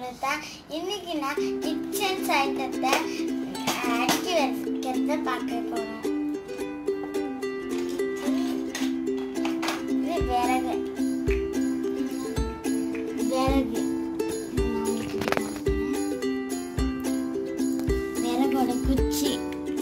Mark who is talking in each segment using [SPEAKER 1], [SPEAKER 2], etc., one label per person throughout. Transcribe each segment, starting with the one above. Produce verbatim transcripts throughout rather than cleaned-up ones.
[SPEAKER 1] அமிர்தா. இன்னைக்கு நான் கிச்சன் ஐட்டத்தை அடுக்கி வைக்கிறத பார்க்க போறோம். இது விறகு விறகு விறகோட குச்சி,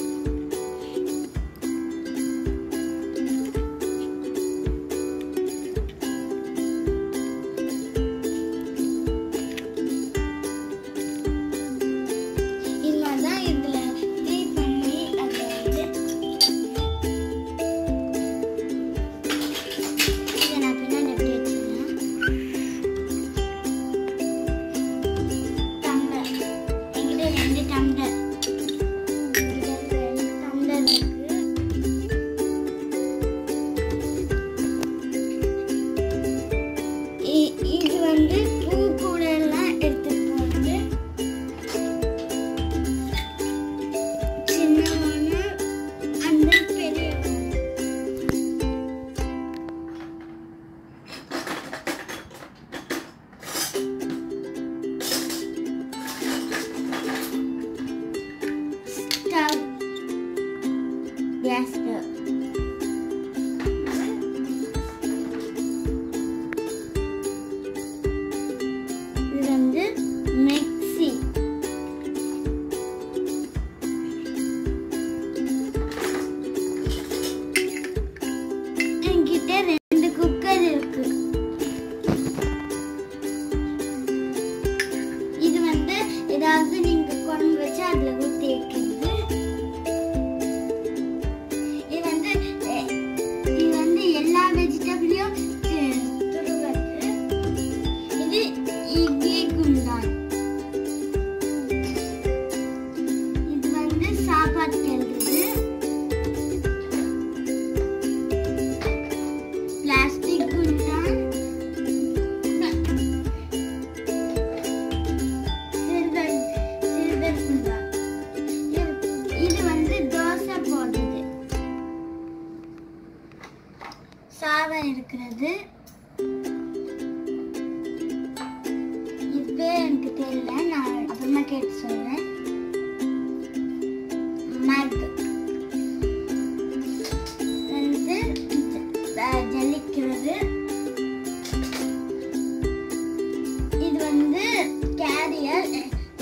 [SPEAKER 1] இது வந்து பூ கூட எல்லாம் எடுத்துட்டு போறது. சின்னவங்க அந்த பெரியவங்க. Stove, gas stove. மிக்ஸி, என்கிட்ட ரெண்டு குக்கர் இருக்கு. இது வந்து ஏதாவது நீங்க குழம்பு வச்சு அதுல ஊத்தி வைக்கிறது. இது வந்து இது வந்து எல்லா வெஜிடபிளையும் துருவது. இது இட்லி குண்டான். இது வந்து சாப்பாடு கிளறுது. பிளாஸ்டிக் குண்டான். சில்வர் சில்வர் குண்டான். இது வந்து தோசை போடுறது. சாதம் இருக்கிறது. எனக்கு தெரியல, நான் அப்புறமா கேட்டு சொல்றேன். மக் வந்து ஜல்லிக்கிறது. இது வந்து carrier,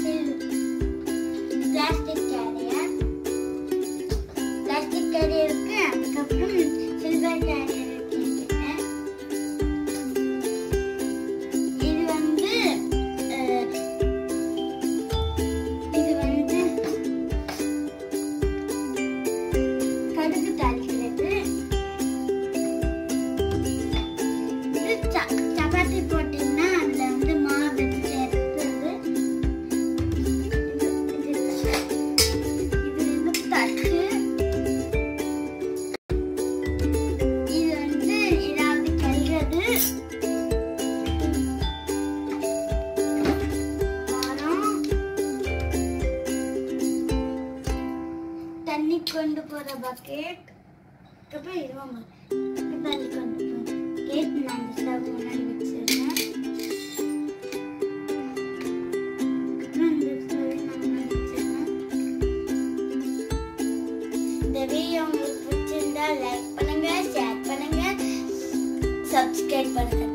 [SPEAKER 1] plastic carrier. Plastic carrier இருக்கு. அதுக்கப்புறம் சில்வர் கேரியர். சப்பாத்தி போட்டீங்கன்னா அதுல வந்து மாவு சேர்த்துறது. இது வந்து தட்டு. இது வந்து ஏதாவது கல்றது. தண்ணி கொண்டு போற பக்கெட். அப்புறம் இதுவும் தண்ணி கொண்டு போற கேட். நான் இந்த ஸ்டவ் முன்னாடி வச்சிருக்கேன். இந்த வீடியோ உங்களுக்கு பிடிச்சிருந்தா லைக் பண்ணுங்க, ஷேர் பண்ணுங்க, சப்ஸ்கிரைப் பண்ணுங்க.